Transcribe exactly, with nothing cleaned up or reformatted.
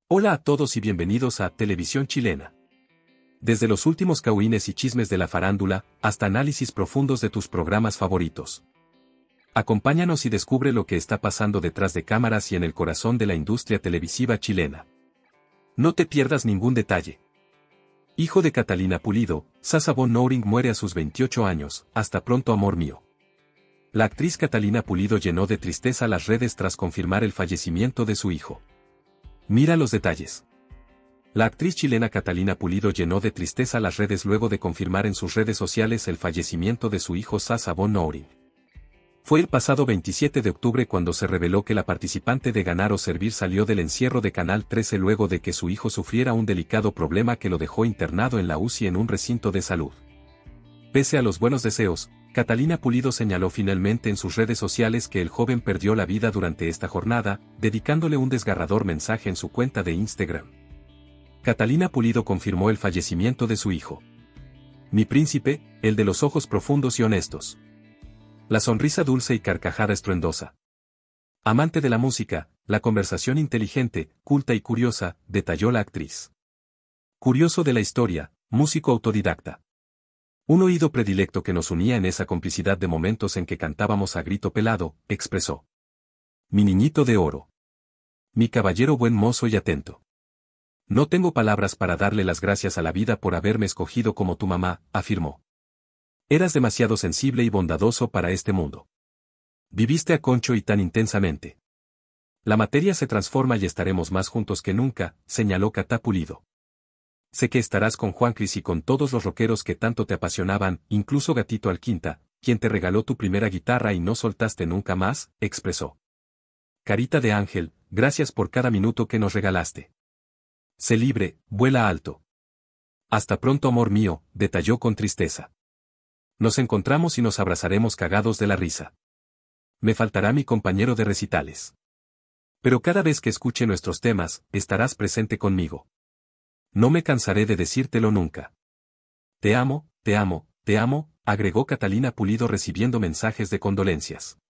Hola a todos y bienvenidos a Televisión Chilena. Desde los últimos cagüines y chismes de la farándula, hasta análisis profundos de tus programas favoritos. Acompáñanos y descubre lo que está pasando detrás de cámaras y en el corazón de la industria televisiva chilena. No te pierdas ningún detalle. Hijo de Catalina Pulido, Sacha von Nouring muere a sus veintiocho años, hasta pronto amor mío. La actriz Catalina Pulido llenó de tristeza las redes tras confirmar el fallecimiento de su hijo. Mira los detalles. La actriz chilena Catalina Pulido llenó de tristeza las redes luego de confirmar en sus redes sociales el fallecimiento de su hijo Sacha von Nouring. Fue el pasado veintisiete de octubre cuando se reveló que la participante de Ganar o Servir salió del encierro de Canal trece luego de que su hijo sufriera un delicado problema que lo dejó internado en la U C I en un recinto de salud. Pese a los buenos deseos, Catalina Pulido señaló finalmente en sus redes sociales que el joven perdió la vida durante esta jornada, dedicándole un desgarrador mensaje en su cuenta de Instagram. Catalina Pulido confirmó el fallecimiento de su hijo. Mi príncipe, el de los ojos profundos y honestos. La sonrisa dulce y carcajada estruendosa. Amante de la música, la conversación inteligente, culta y curiosa, detalló la actriz. Curioso de la historia, músico autodidacta. Un oído predilecto que nos unía en esa complicidad de momentos en que cantábamos a grito pelado, expresó. Mi niñito de oro. Mi caballero buen mozo y atento. No tengo palabras para darle las gracias a la vida por haberme escogido como tu mamá, afirmó. Eras demasiado sensible y bondadoso para este mundo. Viviste a concho y tan intensamente. La materia se transforma y estaremos más juntos que nunca, señaló Cata Pulido. Sé que estarás con Juancris y con todos los rockeros que tanto te apasionaban, incluso Gatito Alquinta, quien te regaló tu primera guitarra y no soltaste nunca más, expresó. Carita de ángel, gracias por cada minuto que nos regalaste. Sé libre, vuela alto. Hasta pronto amor mío, detalló con tristeza. Nos encontramos y nos abrazaremos cagados de la risa. Me faltará mi compañero de recitales. Pero cada vez que escuche nuestros temas, estarás presente conmigo. No me cansaré de decírtelo nunca. Te amo, te amo, te amo, agregó Catalina Pulido recibiendo mensajes de condolencias.